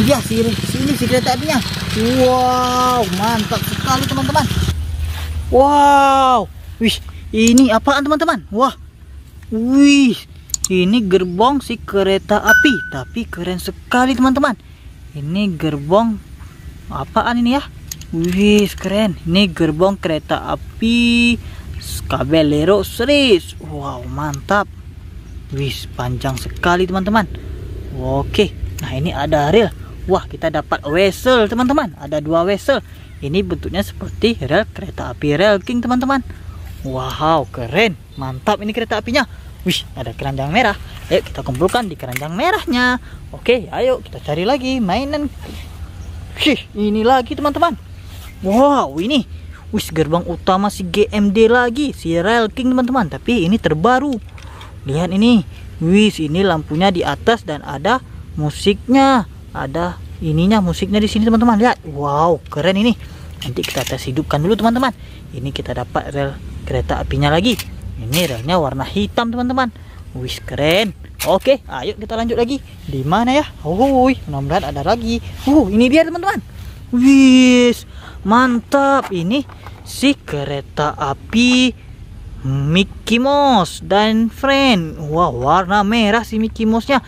dia sini si kereta apinya. Wow, mantap sekali teman-teman. Wow, wih, ini apaan teman-teman? Wah, wih, ini gerbong si kereta api, tapi keren sekali teman-teman. Ini gerbong apaan ini ya? Wih, keren. Ini gerbong kereta api Caballero Series. Wow, mantap. Wih, panjang sekali teman-teman. Oke, nah ini ada rel. Wah, kita dapat wesel teman-teman. Ada 2 wesel. Ini bentuknya seperti rel kereta api Rail King teman-teman. Wow, keren. Mantap ini kereta apinya. Wih, ada keranjang merah. Ayo kita kumpulkan di keranjang merahnya. Oke, ayo kita cari lagi mainan. Ini lagi teman-teman. Wow, ini gerbang utama si GMD lagi, si Rail King teman-teman. Tapi ini terbaru. Lihat ini. Ini lampunya di atas dan ada musiknya. Ada ininya, musiknya di sini teman-teman. Lihat. Wow, keren ini. Nanti kita tes hidupkan dulu teman-teman. Ini kita dapat rel kereta apinya lagi. Ini relnya warna hitam teman-teman. Keren. Oke, ayo kita lanjut lagi. Di mana ya? Mudah-mudahan ada lagi. Ini dia teman-teman. Mantap. Ini si kereta api Mickey Mouse dan Friend. Wah, warna merah si Mickey Mouse-nya.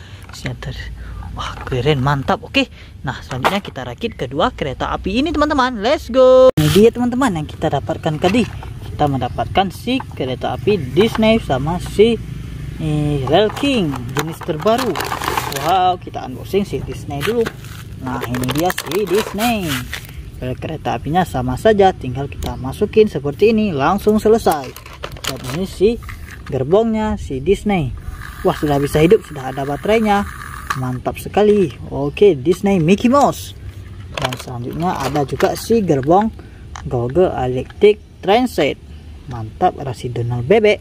Wah, keren, mantap. Oke, nah selanjutnya kita rakit kedua kereta api ini teman-teman. Let's go. Ini dia teman-teman yang kita dapatkan tadi. Kita mendapatkan si kereta api Disney sama si Rail King jenis terbaru. Wow, kita unboxing si Disney dulu. Nah, ini dia si Disney. Rel kereta apinya sama saja, tinggal kita masukin seperti ini, langsung selesai. Dan ini si gerbongnya si Disney. Wah, sudah bisa hidup, sudah ada baterainya. Mantap sekali. Oke, Disney Mickey Mouse. Dan selanjutnya ada juga si gerbong Google Electric Train Set. Mantap, rasi Donald bebek.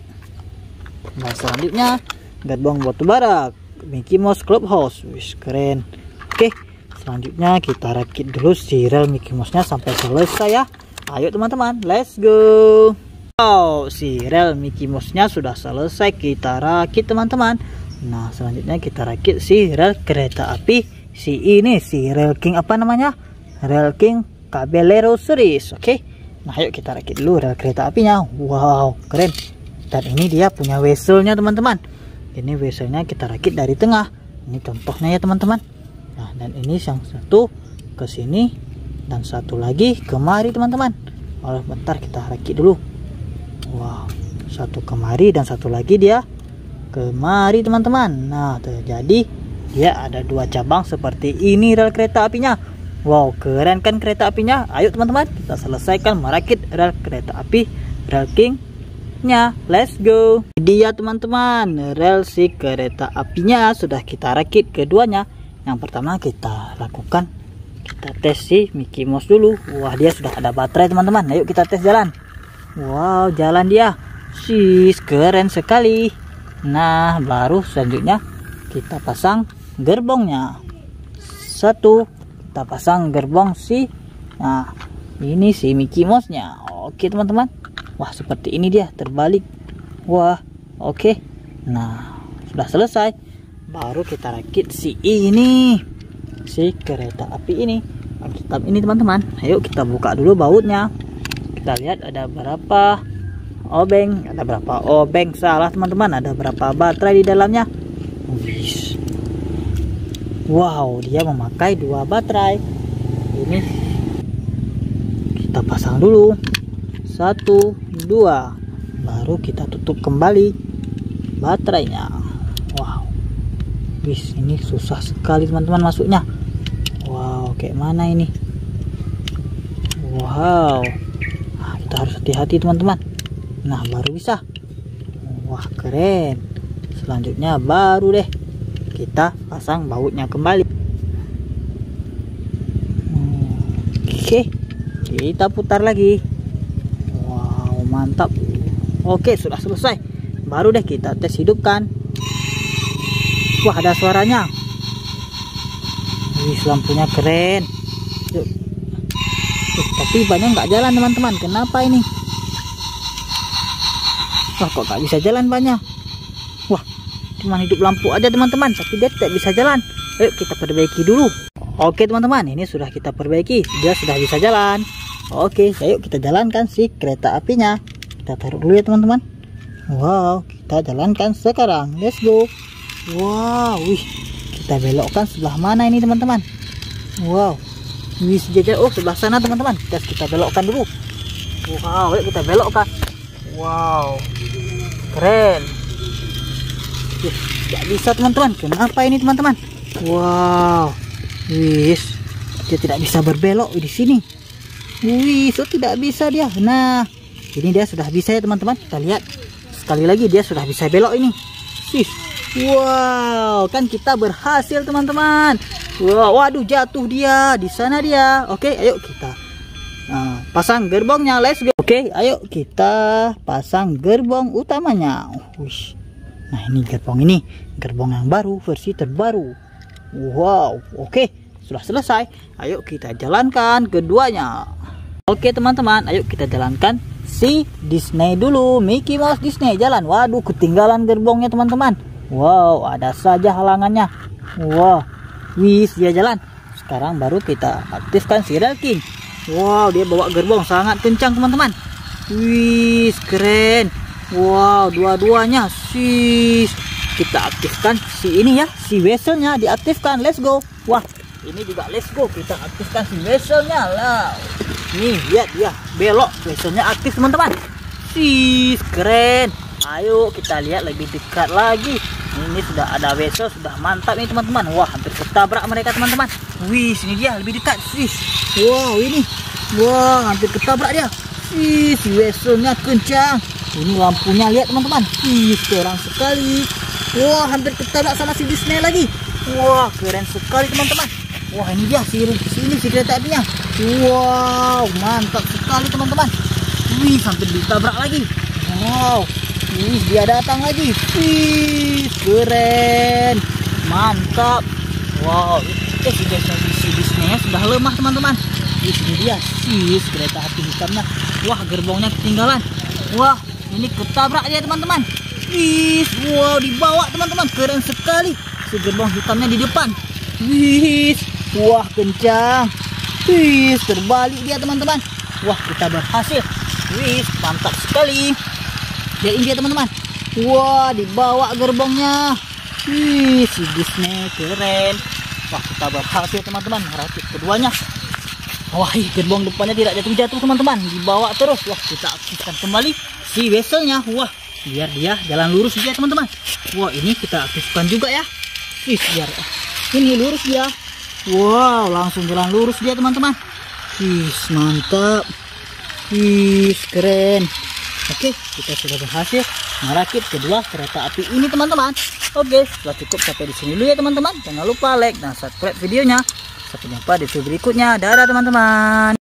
Dan selanjutnya gerbong batubara Mickey Mouse Clubhouse. Keren. Oke, selanjutnya kita rakit dulu si rel Mickey Mouse-nya sampai selesai ya. Ayo teman-teman, let's go. Wow, si rel Mickey Mouse-nya sudah selesai kita rakit teman-teman. Nah, selanjutnya kita rakit si rel kereta api si Rail King, apa namanya? Rail King Caballero Series. Oke. Nah, ayo kita rakit dulu rel kereta apinya. Wow, keren. Dan ini dia punya weselnya teman-teman. Ini weselnya kita rakit dari tengah. Ini contohnya ya teman-teman. Nah, dan ini yang satu ke sini dan satu lagi kemari teman-teman. Bentar kita rakit dulu. Wow, satu kemari dan satu lagi dia kemari teman-teman. Nah, terjadi dia ada 2 cabang seperti ini rel kereta apinya. Wow, keren kan kereta apinya. Ayo teman-teman, kita selesaikan merakit rel kereta api Rail King nya. Let's go. Dia teman-teman, rel si kereta apinya sudah kita rakit keduanya. Yang pertama kita lakukan, kita tes si Mickey Mouse dulu. Wah, dia sudah ada baterai teman-teman. Ayo kita tes jalan. Wow, jalan dia. Keren sekali. Nah, baru selanjutnya kita pasang gerbongnya. Satu, kita pasang gerbong nah, ini si Mickey Mouse-nya. Oke teman-teman. Wah, seperti ini dia terbalik. Wah, oke. Nah, sudah selesai. Baru kita rakit si kereta api ini. Mantap ini teman-teman. Ayo kita buka dulu bautnya. Kita lihat ada berapa obeng, salah teman-teman, ada berapa baterai di dalamnya. Wow, dia memakai 2 baterai. Ini kita pasang dulu. 1, 2. Baru kita tutup kembali baterainya. Wow. Ini susah sekali teman-teman masuknya. Wow, kayak mana ini? Wow. Nah, kita harus hati-hati teman-teman. Nah, baru bisa. Wah, keren. Selanjutnya baru deh kita pasang bautnya kembali. Oke, kita putar lagi. Wow, mantap. Oke, sudah selesai. Baru deh kita tes hidupkan. Wah, ada suaranya. Lampunya keren. Tapi banyak nggak jalan teman-teman. Kenapa ini? Wah, kok nggak bisa jalan banyak? Wah, cuma hidup lampu aja teman-teman, tapi dia tidak bisa jalan. Ayo kita perbaiki dulu. Oke teman-teman, ini sudah kita perbaiki, dia sudah bisa jalan. Oke, ayo kita jalankan si kereta apinya. Kita taruh dulu ya teman-teman. Wow, kita jalankan sekarang. Let's go. Wow, wih, kita belokkan sebelah mana ini teman-teman? Wow, wih, sejajar. Oh, sebelah sana teman-teman. Kita belokkan dulu. Wow, ayo kita belokkan. Wow, keren. Tidak bisa teman-teman. Kenapa ini teman-teman? Wow, wih, dia tidak bisa berbelok di sini. Wih, so tidak bisa dia. Nah, ini dia sudah bisa ya teman-teman. Kita lihat sekali lagi, dia sudah bisa belok ini. Wow, kan kita berhasil teman-teman. Wow, waduh, jatuh dia di sana dia. Oke, ayo kita pasang gerbongnya. Let's go. Oke, ayo kita pasang gerbong utamanya. Nah, ini gerbong yang baru, versi terbaru. Wow, oke, sudah selesai. Ayo kita jalankan keduanya. Oke teman-teman, ayo kita jalankan si Disney dulu. Mickey Mouse Disney jalan. Waduh, ketinggalan gerbongnya teman-teman. Wow, ada saja halangannya. Wow, wis, dia jalan. Sekarang baru kita aktifkan si Rail King. Wow, dia bawa gerbong sangat kencang teman-teman. Wis, keren. Wow, dua-duanya. Kita aktifkan si ini ya, si vesselnya diaktifkan. Let's go. Wah, ini juga let's go. Kita aktifkan si vesselnya lah. Nih, lihat dia belok, vesselnya aktif teman-teman. Keren. Ayo kita lihat lebih dekat lagi. Ini sudah ada vessel, sudah mantap nih teman-teman. Wah, hampir ketabrak mereka teman-teman. Wih, sini dia lebih dekat. Wow, ini. Wah, hampir ketabrak dia. Si vesselnya kencang. Ini lampunya, lihat teman-teman. Keren sekali. Wah, hampir ketabrak sama si Disney lagi. Wah, keren sekali teman-teman. Wah, ini dia si kereta apinya. Wow, mantap sekali teman-teman. Wih, hampir ditabrak lagi. Wow, wih, dia datang lagi. Wih, keren, mantap. Wow, si Disney sudah lemah teman-teman. Wih, ini dia kereta api hitamnya. Wah, gerbongnya ketinggalan. Wah, ini ketabrak dia teman-teman. Wih, wow, dibawa teman-teman. Keren sekali. Si gerbong hitamnya di depan. Wih, wah, kencang. Wih, terbalik dia teman-teman. Wah, kita berhasil. Wih, mantap sekali. Lihat dia teman-teman. Wah, dibawa gerbongnya. Wih, si Disney keren. Wah, kita berhasil teman-teman merakit keduanya. Wah, gerbong depannya tidak jatuh-jatuh teman-teman. Dibawa terus. Wah, kita aktifkan kembali si vesselnya. Wah, biar dia jalan lurus saja teman-teman. Wah, ini kita aktifkan juga ya. Biar ini lurus dia. Wow, langsung jalan lurus dia teman-teman. Mantap. Keren. Oke, kita sudah berhasil merakit kedua kereta api ini teman-teman. Oke, sudah cukup sampai di sini dulu ya teman-teman. Jangan lupa like dan subscribe videonya. Sampai jumpa di video berikutnya. Dadah teman-teman.